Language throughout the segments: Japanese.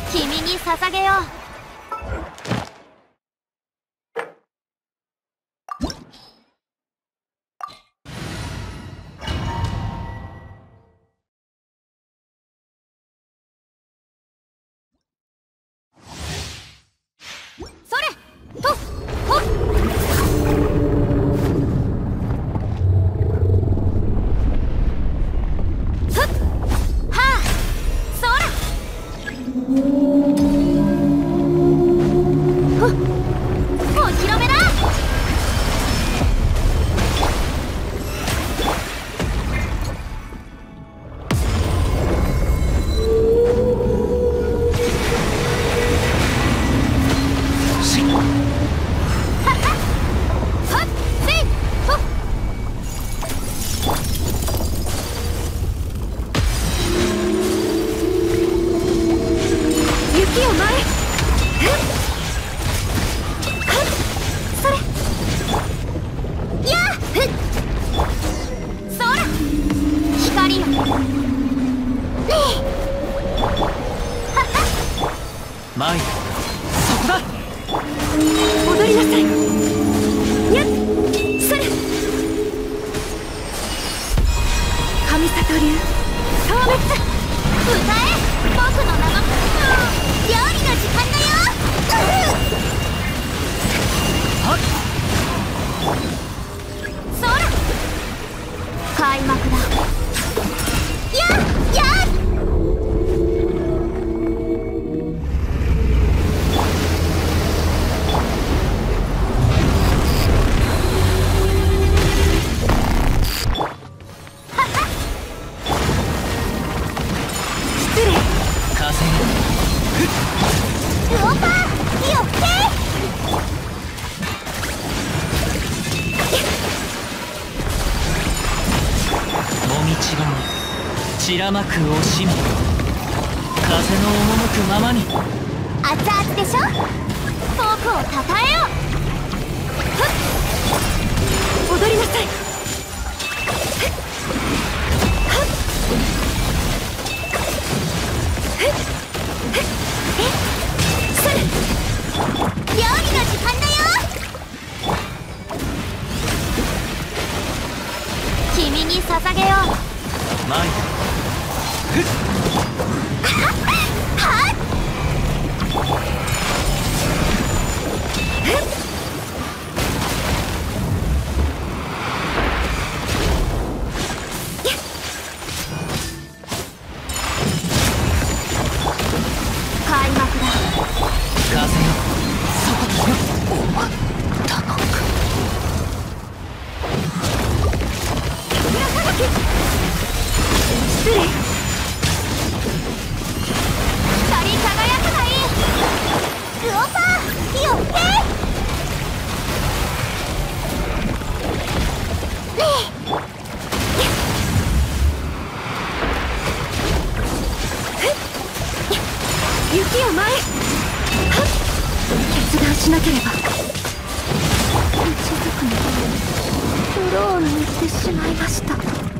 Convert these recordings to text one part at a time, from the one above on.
君に捧げよう。それとほっマイル、そこだ。 踊りなさい。やっそれ神里流消滅。歌え僕の名の料理の時間だよ。 はっそら開幕だ。やっやっ散らまく惜しみ、風の赴くままに。 熱々でしょ。フォークをたたえよう。踊りなさい。それ料理の時間だよ。君に捧げよう。 マイル、 はっ開幕だ。 風よ、そこだよ。タノク、 失礼。光り輝くがいい。ルオパー火を吹け。雪を前。決断しなければ。一族に泥を塗ってしまいました。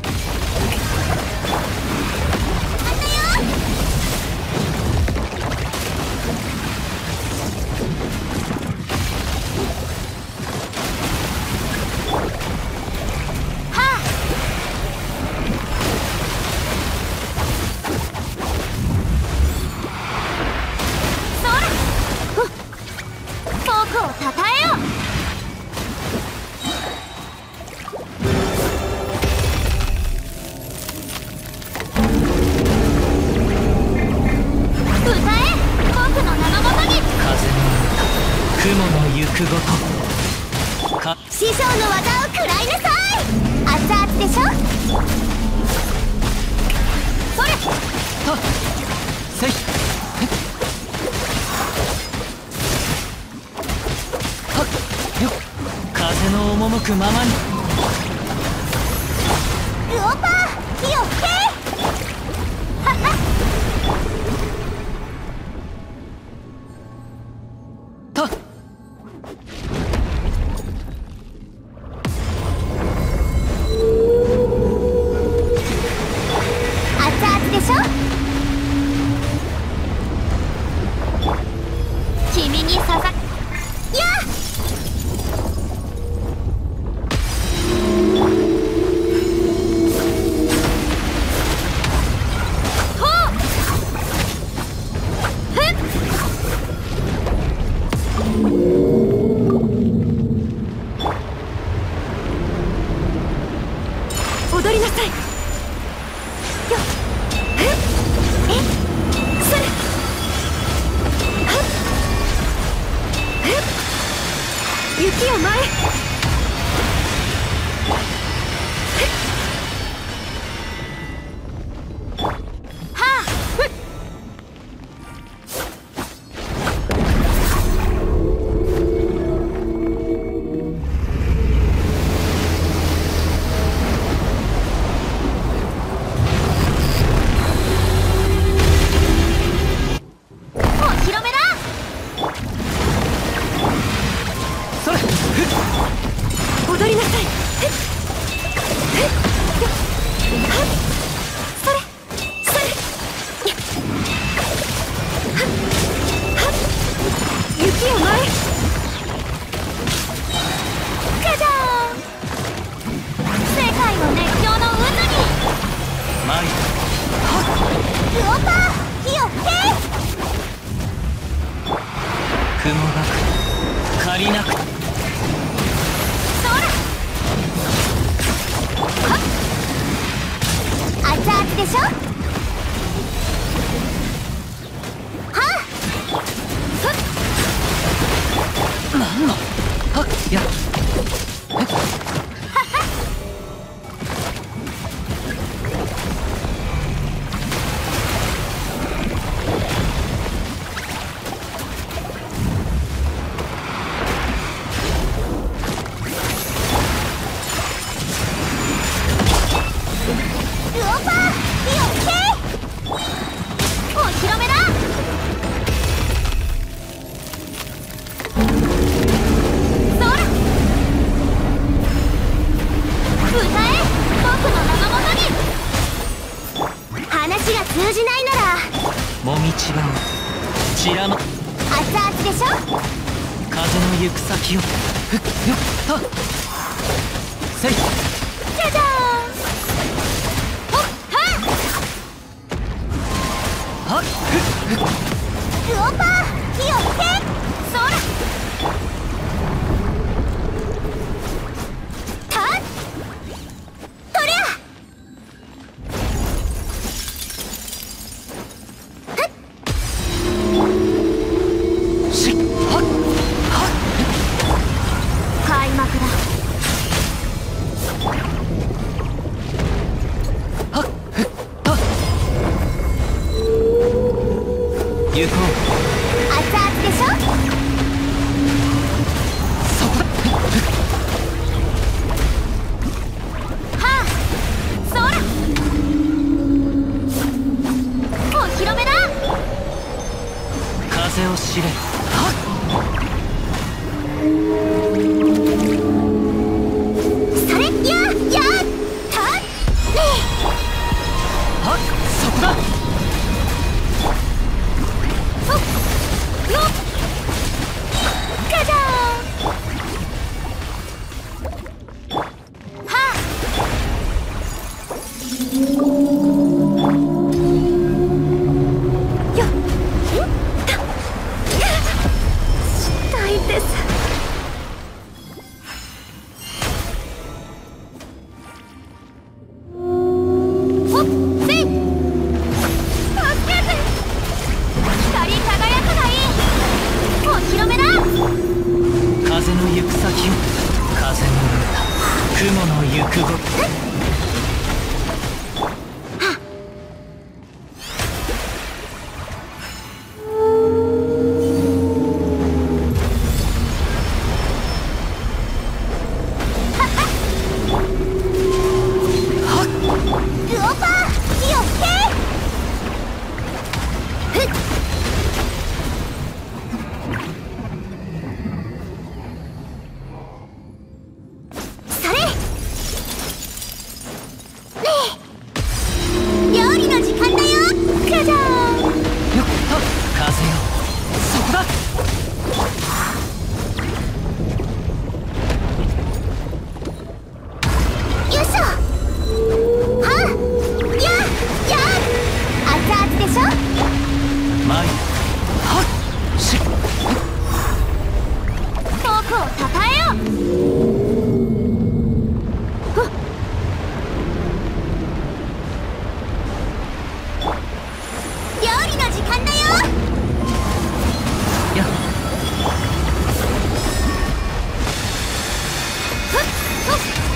たたえよう。歌え僕の名のもとに。 風の雲の行くごとか。 師匠の技を食らいなさい。熱々でしょ。それはっせい。はっよっ、風の赴くままに。 ルオパー火を吹け。はっはっと熱々でしょ。 パー火を吹け。 雲がく借りなく。 そらはっ熱々でしょ。はっふっなんのはっやルオパー火を吹け。お披露目だ。そら歌え僕の名のもとに。話が通じないならもみちばを散らま。 熱々でしょ。 風の行く先をふっふっとせい。 じゃじゃーん。ほっはっはっふっふっルオパー火を吹け。そらたっとりゃしっはっはっ開幕だ。 はっふっと行こう。 熱々でしょ。 そこだ。 はあそらお披露目だ。 風を知れ。はっそれややったねはっそこだ。 ほっよっじゃじゃーん。はあよっんたしたいです。ほっせい助けて。光り輝くがいい。お披露目だ。 風の行く先を。風の歌雲の行くご。はっルオパー火を吹け。ふっそれねえ料理の時間だよ。じゃじゃーん。 よっと風よ。そこだ。 よいしょ。はあやや熱々でしょ。 前はっしっ僕をたたえよ。ふっ料理の時間だよ。 やふっふっ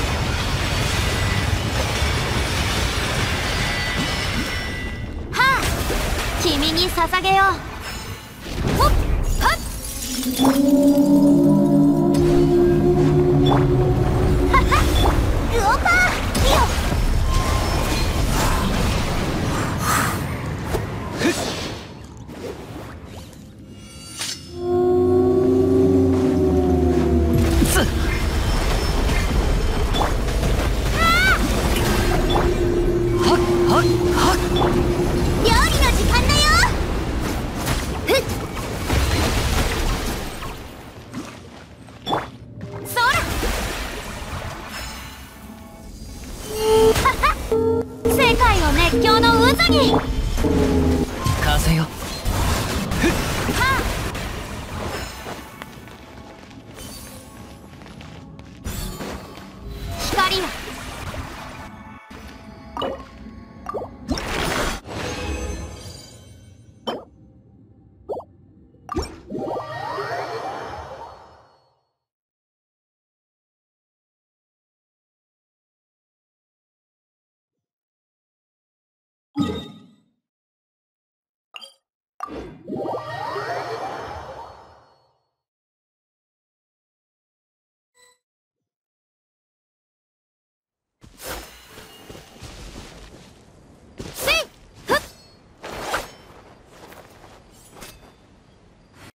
はあ君に捧げよう。ほっはっはっはルオパー火をつはっはっはっ料理の時間だよ。ふっそらはっは世界を熱狂の渦に。 風よ。 光よ。